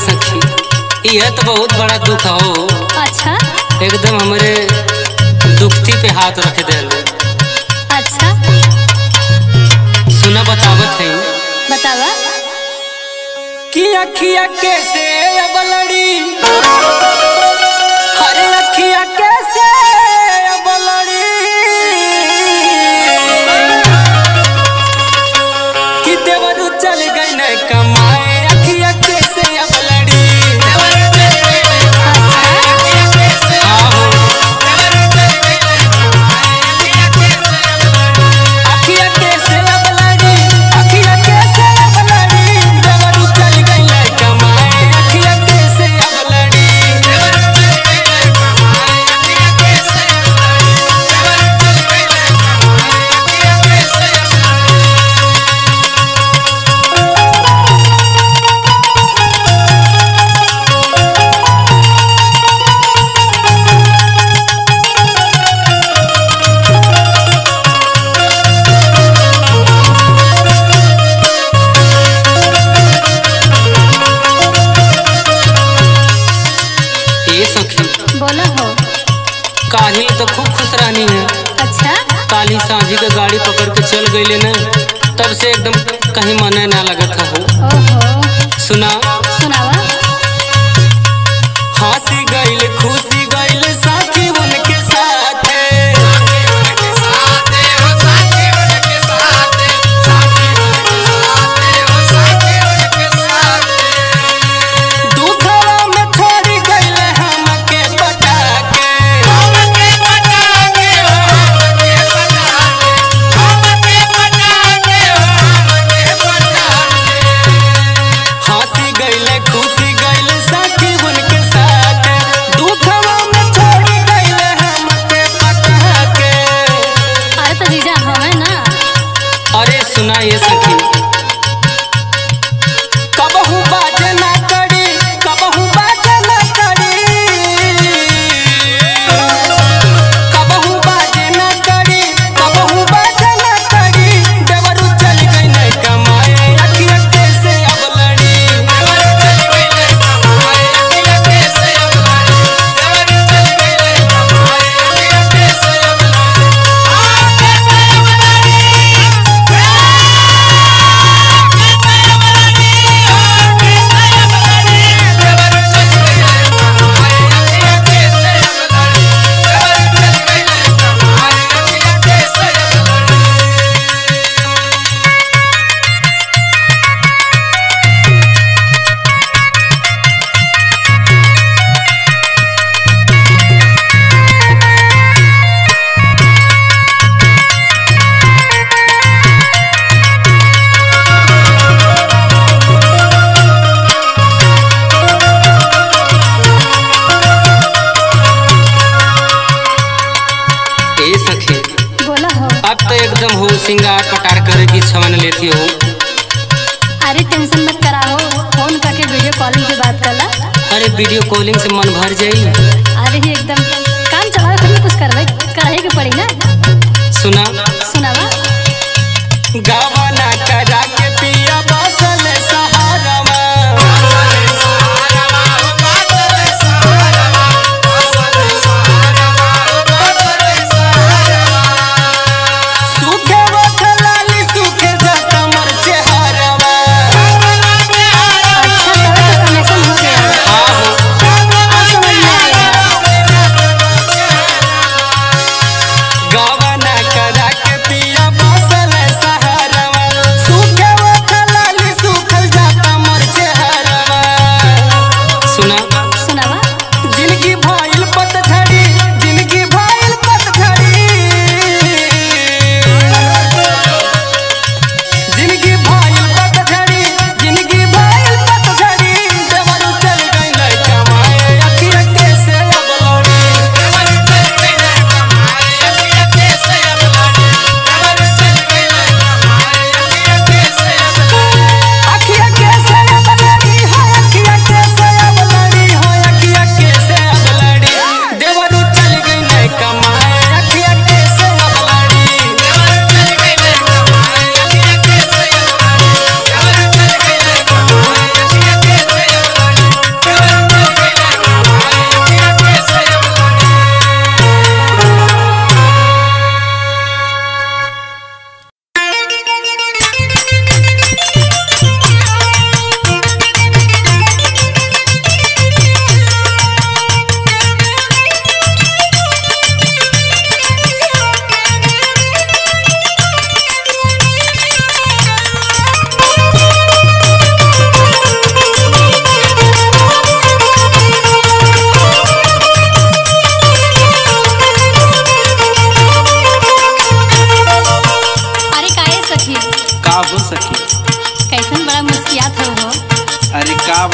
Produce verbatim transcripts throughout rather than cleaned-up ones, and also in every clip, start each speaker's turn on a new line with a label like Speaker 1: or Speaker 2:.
Speaker 1: सखी, यह तो बहुत बड़ा दुख हो।
Speaker 2: अच्छा,
Speaker 1: एकदम हमारे दुखती पे हाथ रख दे।
Speaker 2: अच्छा
Speaker 1: सुना बतावत है।
Speaker 2: बतावा
Speaker 1: कि अखिया कैसे अब लड़ी, हरे अखिया कैसे अब लड़ी, कि देवरू चल गई न कमाए, अखिया कैसे अब लड़ी।
Speaker 2: बोला हो।
Speaker 1: काली तो खूब खुश रहनी है।
Speaker 2: अच्छा,
Speaker 1: काली सांझी के गाड़ी पकड़ के चल गई न, तब से एकदम कहीं मन ना लगता हो।
Speaker 2: ओहो।
Speaker 1: सुना
Speaker 2: सुनावा।
Speaker 1: हंसी गईल खुशी गईल साथी उनके साथ, सुना ये सखी, कबहू बाजे ना करी, कबहू बाजे ना करी, कबहू बाजे ना करी, कबहू बाजे ना करी, देवरू चल गई न कमाए, अखिया कैसे अब लड़ी। देवरू चल गई न कमाए, अखिया कैसे अब लड़ी, देवरू चल गई न कमाए, अखिया कैसे अब लड़ी। अब तो एकदम हो सिंगार पटार करे की छवन लेती हो।
Speaker 2: अरे टेंशन मत करा हो, फोन करके वीडियो कॉलिंग पे बात कर ला।
Speaker 1: अरे वीडियो कॉलिंग से मन भर जाई।
Speaker 2: अरे ही एकदम काम चलावे फिर कुछ करवे करे के पड़ी ना।
Speaker 1: सुना
Speaker 2: सुनावा।
Speaker 1: गावा ना करा के पिया बसल सहारावा,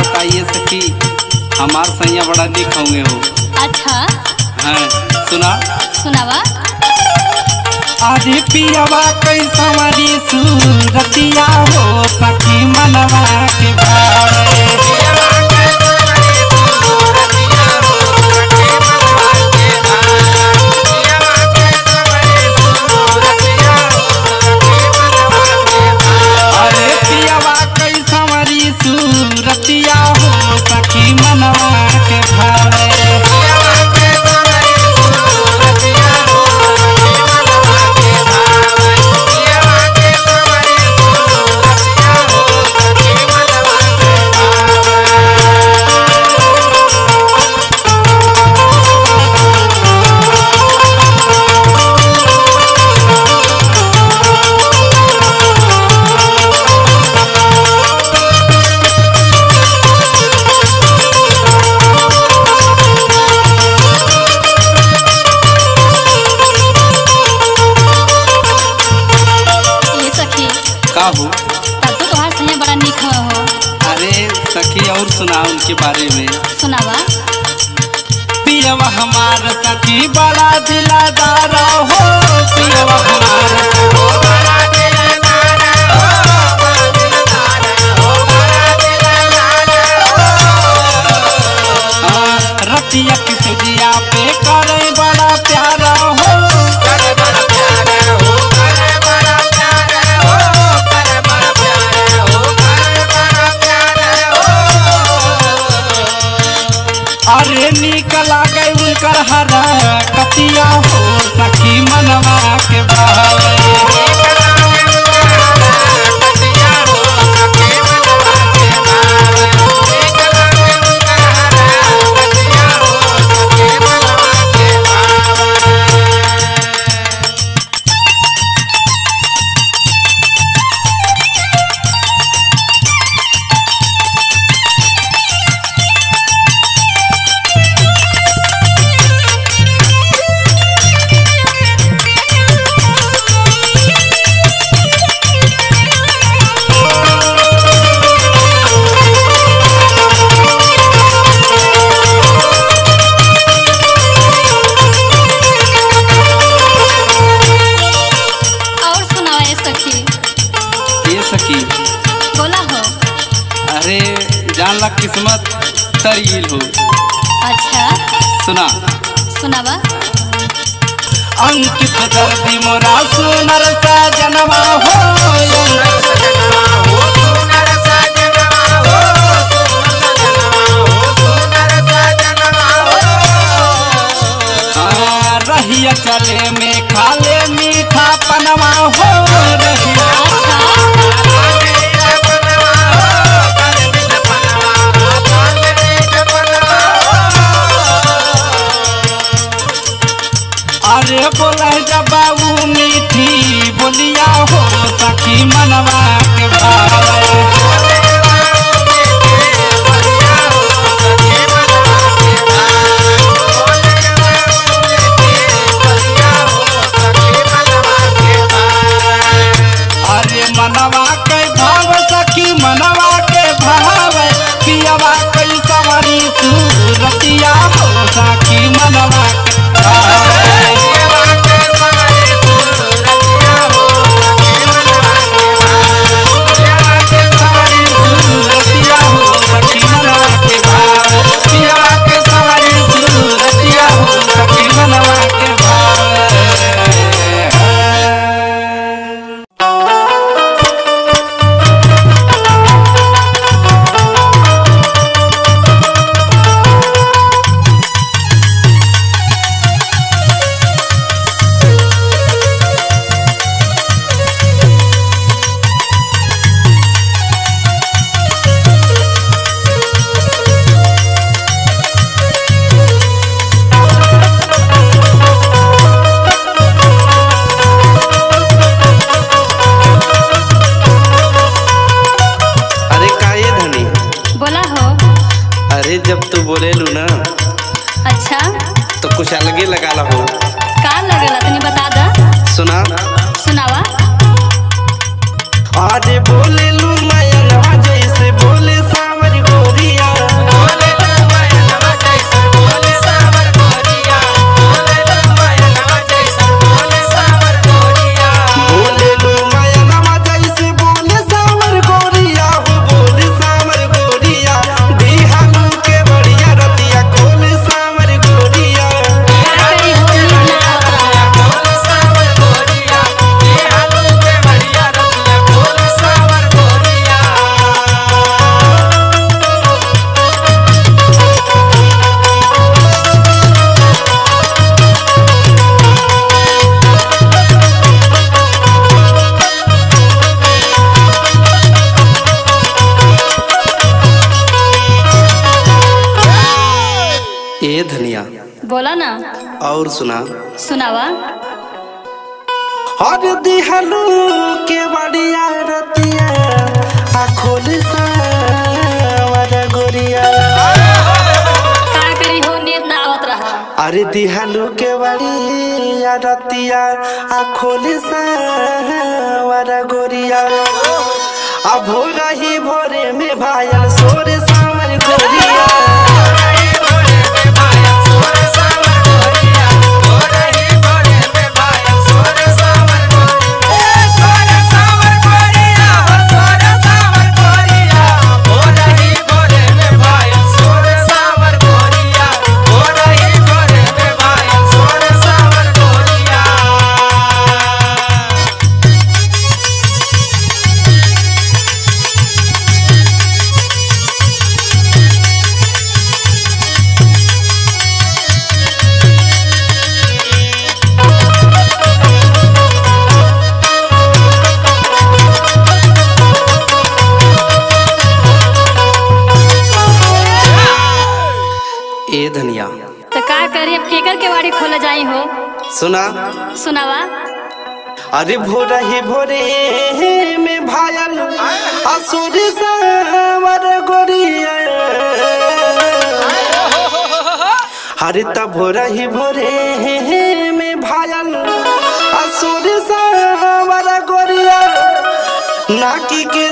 Speaker 1: बताइए सखी, हमार सैया बड़ा निक होंगे हो।
Speaker 2: अच्छा
Speaker 1: हाँ सुना
Speaker 2: सुनावा।
Speaker 1: अरे पियावा कैसा मरी सूरतिया हो सखी मनवा के भावे। अरे पियावा कैसा मरी सूरतिया हो सखी मनवा के भावे।
Speaker 2: तब तो तुम्हार सैया बड़ा निक हो।
Speaker 1: अरे सखी और सुना उनके बारे में।
Speaker 2: सुनावा।
Speaker 1: पियवा हमार सखी बड़ा दिलदार हो। पियवा हमार रतिया की सुजिया पे करे बड़ा प्यारा हो। करे बड़ा प्यारा हो, करे बड़ा प्यारा हो, करे बड़ा प्यारा हो, करे बड़ा प्यारा हो। अरे निक लागे उनकर हरा कतिया हो सखी मनवा के भावे। सखी
Speaker 2: बोला हो।
Speaker 1: अरे जान ला किस्मत तरील हो।
Speaker 2: अच्छा
Speaker 1: सुना
Speaker 2: सुनावा।
Speaker 1: अंकित दर्दी मोरा सुनर सजनवा हो। सुनर सजनवा हो, सुनर सजनवा हो, सुनर सजनवा हो। रहिया चले में खाले मीठा पनवा हो। रहिया अरे बोला जबाऊ मीठी बोलिया हो सखी मनवा के भावे। अरे मनवा के भाव सखी मनवा के भावे। पियवा कैसा मरी सूरतिया हो सखी मनवा के भावे। जब तू बोले लू ना।
Speaker 2: अच्छा
Speaker 1: तो कुछ अलग ही लगा ला हो।
Speaker 2: का लगला तनी बता दा।
Speaker 1: सुना
Speaker 2: सुनावा।
Speaker 1: अरे बोले लू नयनवा जैसे बोले सावर गोरिया। ए धनिया
Speaker 2: बोला ना।
Speaker 1: और सुना
Speaker 2: सुनावा।
Speaker 1: और दिहलू के बड़िया रतिया आखोल सावर गोरिया।
Speaker 2: का करी हो नींद ना आवत रहा।
Speaker 1: अरे दिहलू के बड़िया रतिया आखोल सावर गोरिया। अब भोरा ही भोरे में भायल सोर सावर गोरिया। ए धनिया
Speaker 2: तो का करी अब केकर के वाड़ी खोले जाई हो।
Speaker 1: सुना
Speaker 2: सुनावा।
Speaker 1: अरे भोरा ही भोरे में भायल असुर सावर गोरिया। अरे तब भोरा ही भोरे में भायल असुर सावर गोरिया। नाकी के